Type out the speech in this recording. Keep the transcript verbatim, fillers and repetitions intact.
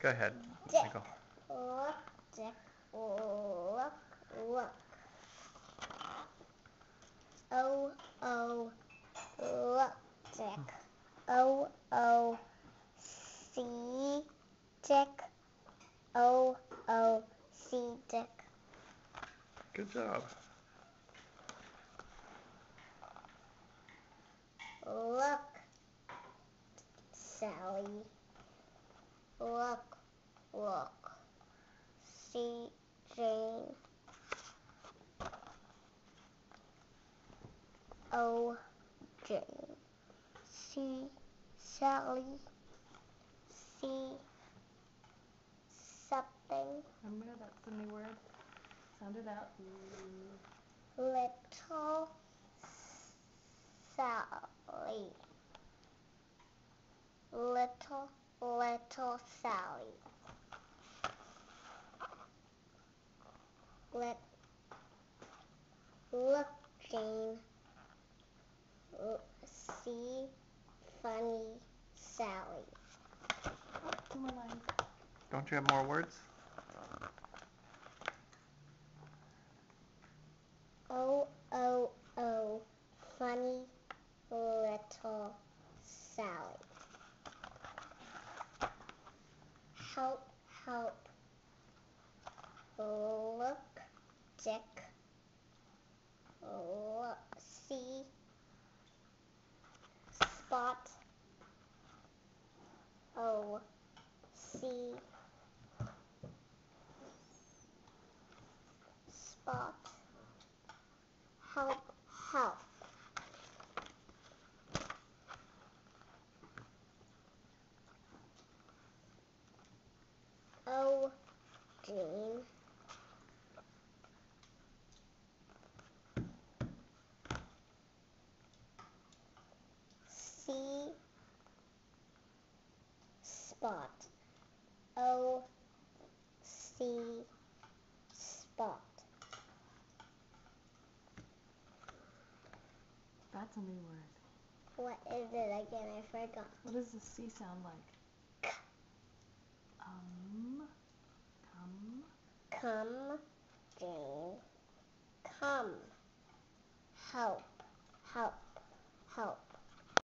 Go ahead, Dick. Nicole. Look, Dick. Look, look. Oh, oh, look, Dick. Oh, oh, see, Dick. Oh, oh, see, Dick. Good job. Look, Sally. Look, look. See, Jane. Oh, Jane. See, Sally. See, something. Remember, that's the new word. Sound it out. Little Sally. Little, little Sally. Let, look, Jane. L- see, funny Sally. Two more lines. Don't you have more words? Oh, oh, oh, funny little Sally. Help, help. Look, Dick. Look, see, spot. Oh, see, spot. Help, help. Oh, Jane. See, spot. Oh, see, spot. That's a new word. What is it again? I forgot. What does the C sound like? Um, come. Come, Jane. Come. Help, help.